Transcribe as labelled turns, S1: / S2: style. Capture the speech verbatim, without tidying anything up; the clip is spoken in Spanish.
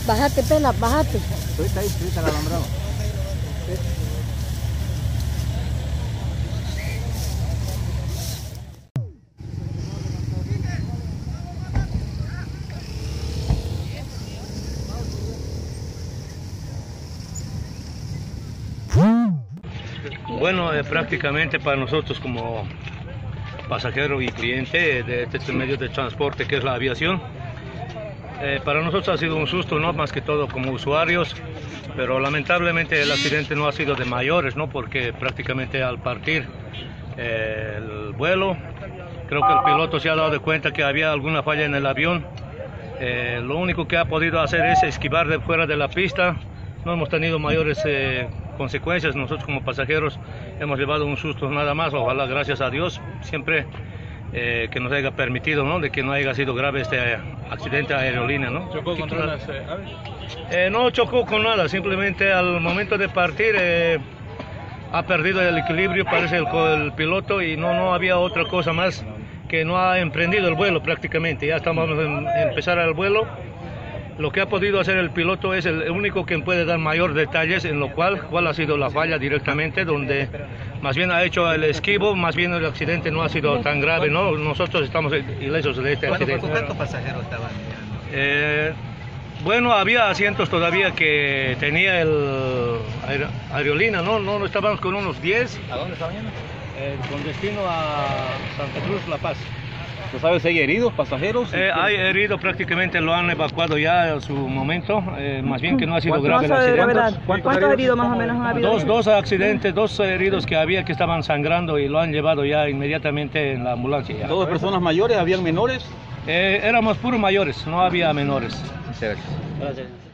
S1: Bájate, pela, bájate.
S2: Ahorita ahí, ahorita el alambrado.
S3: Bueno, eh, prácticamente para nosotros como pasajero y cliente de este medio de transporte que es la aviación, eh, para nosotros ha sido un susto, ¿no? Más que todo como usuarios, pero lamentablemente el accidente no ha sido de mayores, ¿no? Porque prácticamente al partir eh, el vuelo, creo que el piloto se ha dado de cuenta que había alguna falla en el avión. Eh, lo único que ha podido hacer es esquivar de fuera de la pista. No hemos tenido mayores eh, consecuencias. Nosotros como pasajeros hemos llevado un susto nada más. Ojalá, gracias a Dios, siempre eh, que nos haya permitido, ¿no? De que no haya sido grave este accidente aerolínea, ¿no?
S2: ¿Chocó contra las eh, aves?
S3: Eh, no chocó con nada, simplemente al momento de partir eh, ha perdido el equilibrio, parece el, el piloto, y no, no había otra cosa más que no ha emprendido el vuelo prácticamente. Ya estamos en empezar el vuelo. Lo que ha podido hacer el piloto es el único que puede dar mayor detalles en lo cual, cuál ha sido la falla directamente, donde más bien ha hecho el esquivo, más bien el accidente no ha sido tan grave, ¿no? Nosotros estamos ilesos de este accidente.
S2: ¿Cuántos pasajeros estaban?
S3: Eh, bueno, había asientos todavía que tenía el aer aerolínea, ¿no? No, no estábamos con unos diez.
S2: ¿A dónde estaban yendo?
S3: Eh, con destino a Santa Cruz, La Paz.
S2: ¿No sabes si hay heridos, pasajeros?
S3: Eh, hay heridos, prácticamente lo han evacuado ya en su momento, eh, más bien que no ha sido grave el
S1: ¿Cuántos de
S3: accidente.
S1: gravedad? ¿Cuántos, ¿Cuántos heridos más o menos han habido?
S3: Dos, dos accidentes, dos heridos que había que estaban sangrando y lo han llevado ya inmediatamente en la ambulancia. Ya.
S2: ¿Todas personas mayores? ¿Habían menores?
S3: Eh, éramos puros mayores, no había menores.
S2: Gracias.
S3: Gracias.